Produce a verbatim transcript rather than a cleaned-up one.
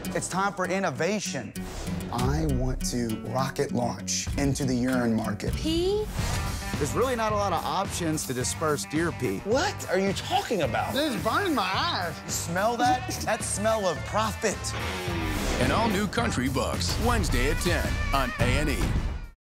It's time for innovation. I want to rocket launch into the urine market. Pee? There's really not a lot of options to disperse deer pee. What are you talking about? This is burning my eyes. Smell that? That smell of profit. An all-new Country Bucks, Wednesday at ten on A and E.